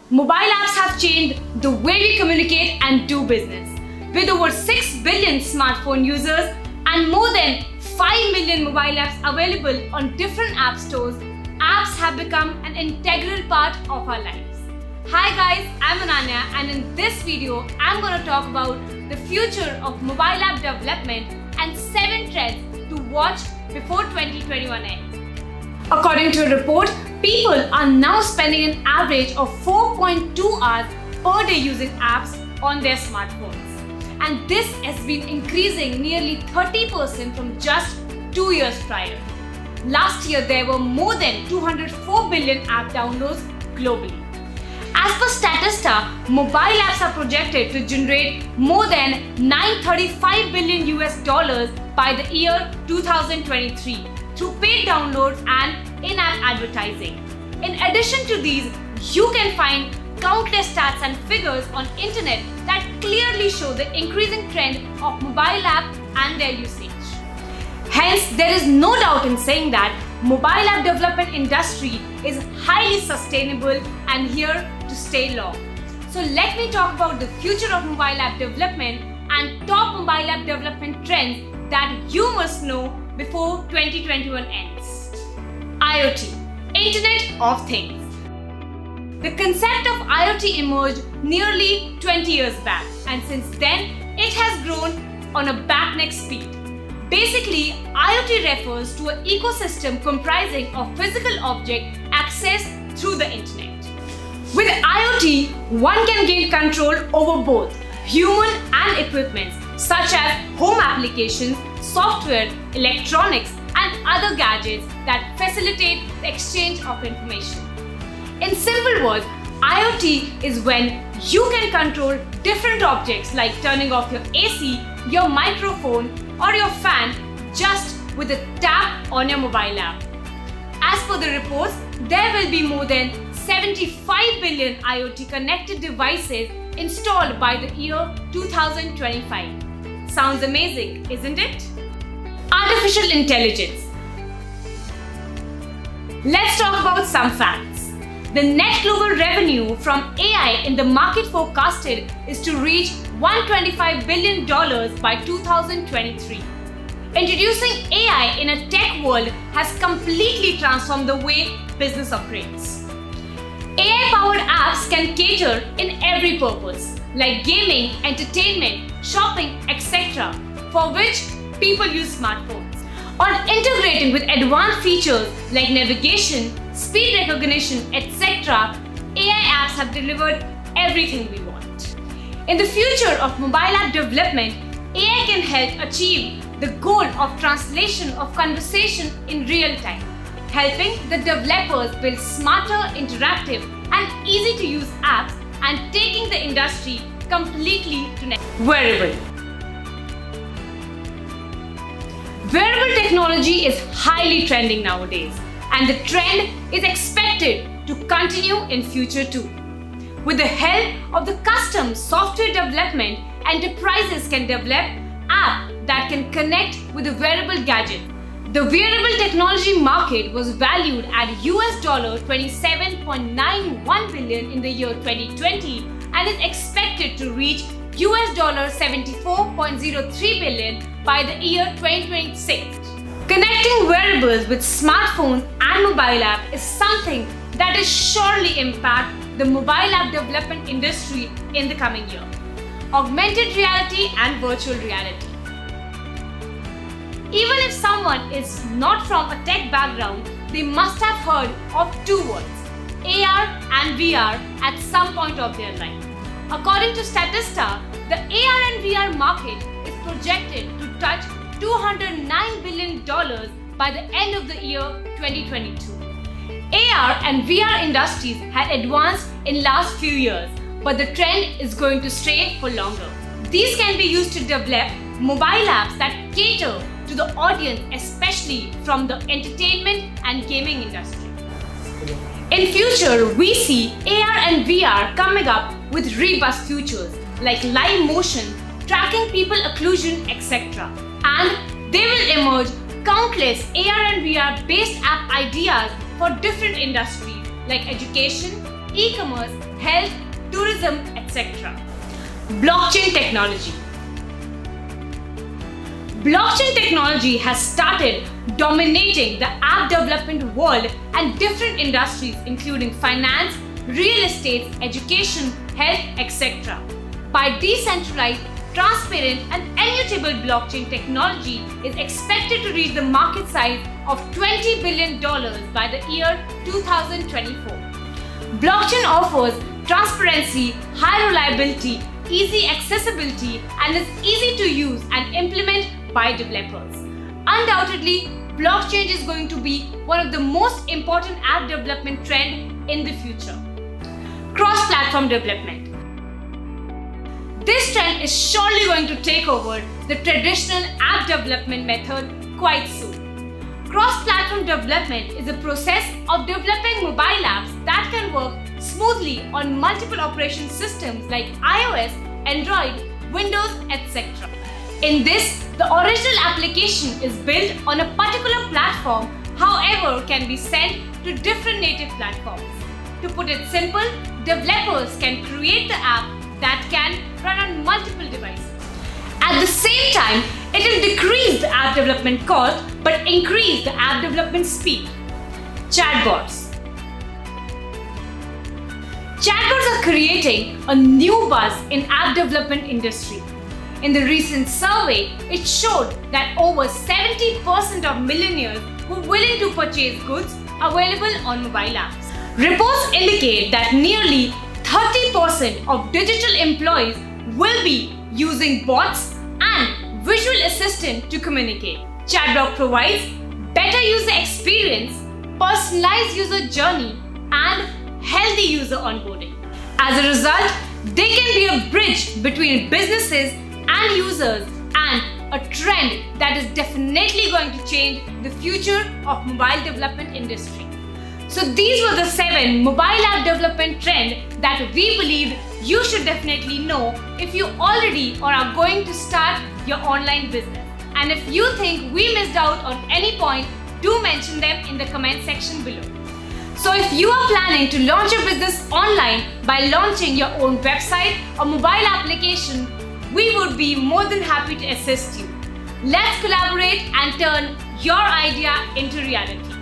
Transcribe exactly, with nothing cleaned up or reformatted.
Mobile apps have changed the way we communicate and do business. With over six billion smartphone users and more than five million mobile apps available on different app stores, apps have become an integral part of our lives. Hi guys, I'm Ananya, and in this video, I'm going to talk about the future of mobile app development and seven trends to watch before twenty twenty-one ends. According to a report, people are now spending an average of four point two hours per day using apps on their smartphones. And this has been increasing nearly thirty percent from just two years prior. Last year, there were more than two hundred four billion app downloads globally. As per Statista, mobile apps are projected to generate more than nine hundred thirty-five billion U S dollars by the year two thousand twenty-three through paid downloads and in-app advertising. In addition to these, you can find countless stats and figures on internet that clearly show the increasing trend of mobile apps and their usage. Hence, there is no doubt in saying that mobile app development industry is highly sustainable and here to stay long. So let me talk about the future of mobile app development and top mobile app development trends that you must know before twenty twenty-one ends. IoT, Internet of Things. The concept of IoT emerged nearly twenty years back, and since then it has grown on a breakneck speed. Basically, IoT refers to an ecosystem comprising of physical objects accessed through the internet. With IoT, one can gain control over both human and equipment, such as home applications, software, electronics, and other gadgets that facilitate the exchange of information. In simple words, IoT is when you can control different objects like turning off your A C, your microphone, or your fan just with a tap on your mobile app. As per the reports, there will be more than seventy-five billion IoT connected devices installed by the year two thousand twenty-five. Sounds amazing, isn't it? Artificial intelligence. Let's talk about some facts. The net global revenue from A I in the market forecasted is to reach one hundred twenty-five billion dollars by two thousand twenty-three. Introducing A I in a tech world has completely transformed the way business operates. A I-powered apps can cater in every purpose, like gaming, entertainment, shopping, et cetera, for which people use smartphones. On integrating with advanced features like navigation, speed recognition, et cetera, A I apps have delivered everything we want. In the future of mobile app development, A I can help achieve the goal of translation of conversation in real time, helping the developers build smarter, interactive, and easy-to-use apps and taking the industry completely to next. Wearable. Wearable technology is highly trending nowadays, and the trend is expected to continue in future too. With the help of the custom software development, enterprises can develop apps that can connect with a wearable gadget. The wearable technology market was valued at U S twenty-seven point nine one billion in the year twenty twenty and is expected to reach U S seventy-four point zero three billion by the year twenty twenty-six. Connecting wearables with smartphones and mobile app is something that is surely impact the mobile app development industry in the coming year. Augmented reality and virtual reality. Even if someone is not from a tech background, they must have heard of two words, A R and V R, at some point of their life. According to Statista, the A R and V R market is projected to touch two hundred nine billion dollars by the end of the year twenty twenty-two. A R and V R industries had advanced in last few years, but the trend is going to stay for longer. These can be used to develop mobile apps that cater to the audience, especially from the entertainment and gaming industry. In future, we see A R and V R coming up with robust features like live motion, tracking people occlusion, et cetera. And they will emerge countless A R and V R based app ideas for different industries like education, e-commerce, health, tourism, et cetera. Blockchain technology. Blockchain technology has started dominating the app development world and different industries including finance, real estate, education, health, et cetera. By decentralized, transparent and immutable blockchain technology is expected to reach the market size of twenty billion dollars by the year two thousand twenty-four. Blockchain offers transparency, high reliability, easy accessibility and is easy to use and implement by developers. Undoubtedly, blockchain is going to be one of the most important app development trends in the future. Cross-platform development. This trend is surely going to take over the traditional app development method quite soon. Cross-platform development is a process of developing mobile apps that can work smoothly on multiple operation systems like iOS, Android, Windows, et cetera. In this, the original application is built on a particular platform, however, can be sent to different native platforms. To put it simple, developers can create the app that can run on multiple devices. At the same time, it will decrease the app development cost but increase the app development speed. Chatbots. Chatbots are creating a new buzz in app development industry. In the recent survey, it showed that over seventy percent of millionaires were willing to purchase goods available on mobile apps. Reports indicate that nearly thirty percent of digital employees will be using bots and visual assistant to communicate. Chatbot provides better user experience, personalized user journey, and healthy user onboarding. As a result, they can be a bridge between businesses and users and a trend that is definitely going to change the future of mobile development industry. So these were the seven mobile app development trends that we believe you should definitely know if you already or are going to start your online business. And if you think we missed out on any point, do mention them in the comment section below. So if you are planning to launch your business online by launching your own website or mobile application, we would be more than happy to assist you. Let's collaborate and turn your idea into reality.